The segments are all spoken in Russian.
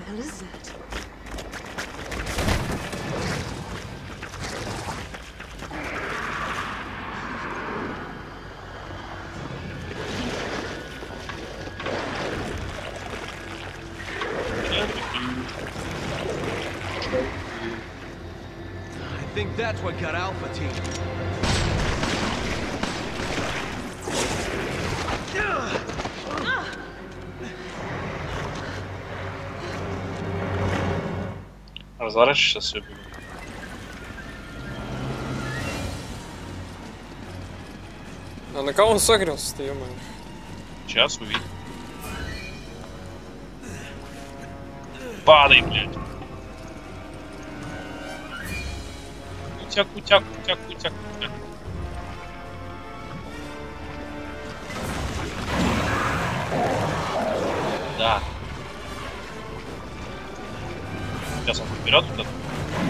hell is that? I think that's what got Alpha Team. Разворачивайся, сейчас все будет. А на кого он согрелся-то, ё-моё? Сейчас увидим. Падай, блядь. Утяк, утяк, утяк, утяк, утяк. Да. Сейчас он вперед вот это.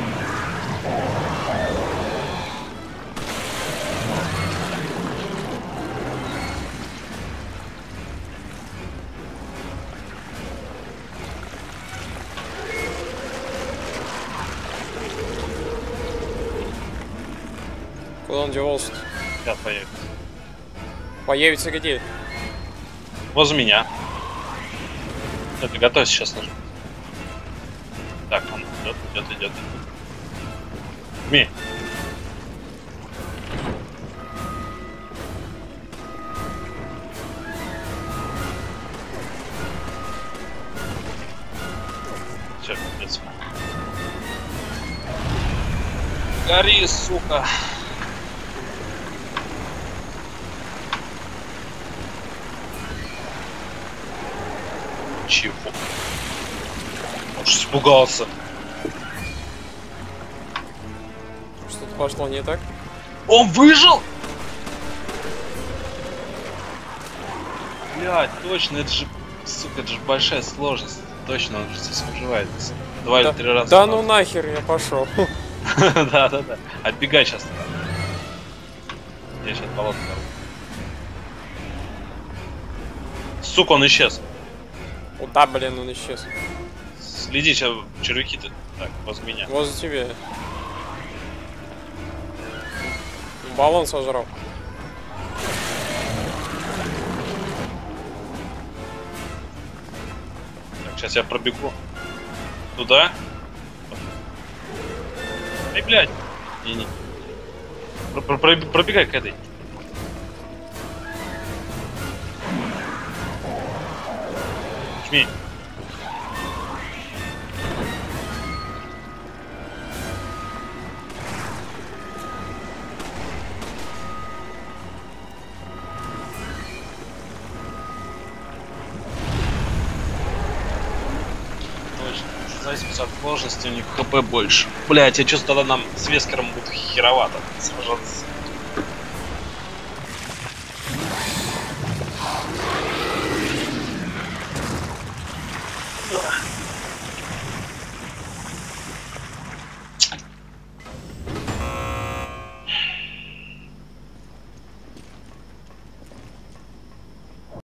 Куда он девался-то? Сейчас появится. Появится где? Возле меня. Это готовься сейчас нажать. Так, он идет, идет, идет. Жми. Все, пиздец. Гори, сука. Чего? Может, испугался. Что-то пошло не так? Он выжил? Блядь, точно, это же, сука, это же большая сложность. Точно, он же здесь выживает. Два или три раза. Да ну нахер, я пошел. Да, да, да. Отбегай сейчас. Я сейчас болото. Сука, он исчез. Куда, блин, он исчез? Следи, сейчас червяки-то. Так, возле меня. Возле тебя. Баллон сожрал. Так, сейчас я пробегу. Туда. Эй, блядь. Не-не. Пробегай к этой. Жми. В зависимости от сложности у них ХП больше. Блять, я чувствую, тогда нам с Вескером будет херовато сражаться.